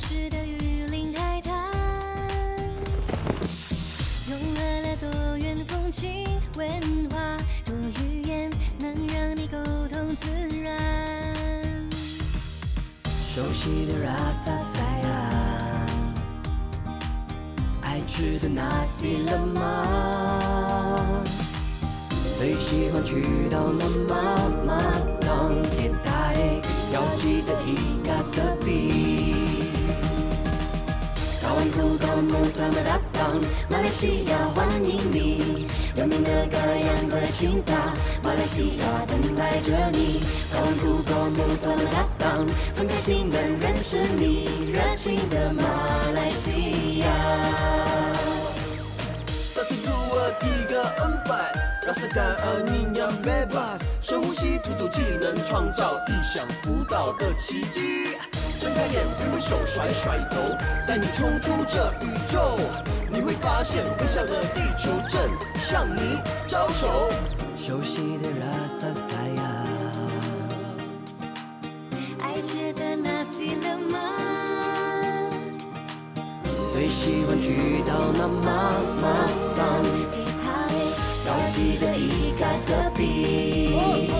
实的雨林海滩，融合了多元风情文化，多语言能让你沟通自然。 熟悉的 Rasa sayang， 爱吃的 nasi lemak， 最喜欢去到那妈当电台，要记得一个的比。高湾古高木Selamat datang， 马来西亚欢迎你，有名的歌样的清大，马来西亚等待着你。高湾古高木Selamat datang， 很开心能认识你，热情的马来西亚。 1, 2, 3, 4 rasakan angin yang bebas， 深呼吸，吐吐气，能创造意想不到的奇迹。睁开眼，挥挥手，甩甩头，带你冲出这宇宙。你会发现，微笑的地球正向你招手。 熟悉的 Rasa sayang， 爱吃的 nasi lemak， 最喜欢去到那妈当地台， 要记得一个的比。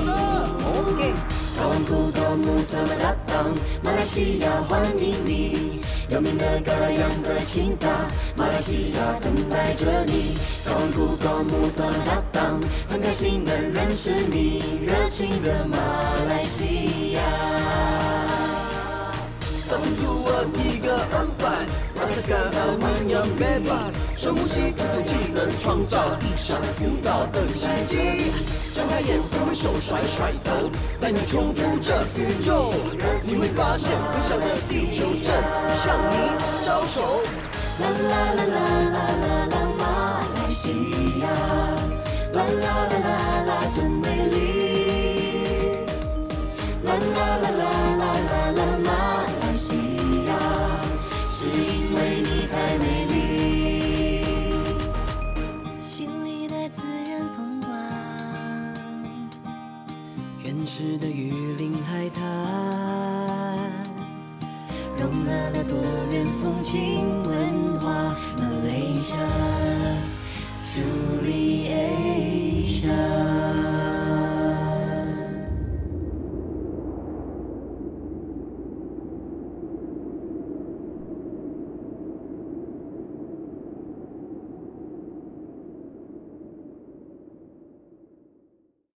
高湾古高木Selamat datang， 马来西亚欢迎你，有名的高样的清大，马来西亚等待着你。高湾古高木Selamat datang， 很开心能认识你，热情的马来西亚。 1, 2, 3, 4 rasakan angin yang bebas， 深呼吸，吐吐气，能创造意想不到的奇迹。睁开眼，挥挥手，甩甩头，带你冲出这宇宙。你会发现，微笑的地球正向你招手。 啦啦啦啦啦啦啦，马来西亚，啦啦啦啦啦，真美丽。啦啦啦啦啦啦啦，马来西亚，是因为你太美丽。心里的自然风光， 原始的雨林海滩，融合了多元风情文化，马来西亚。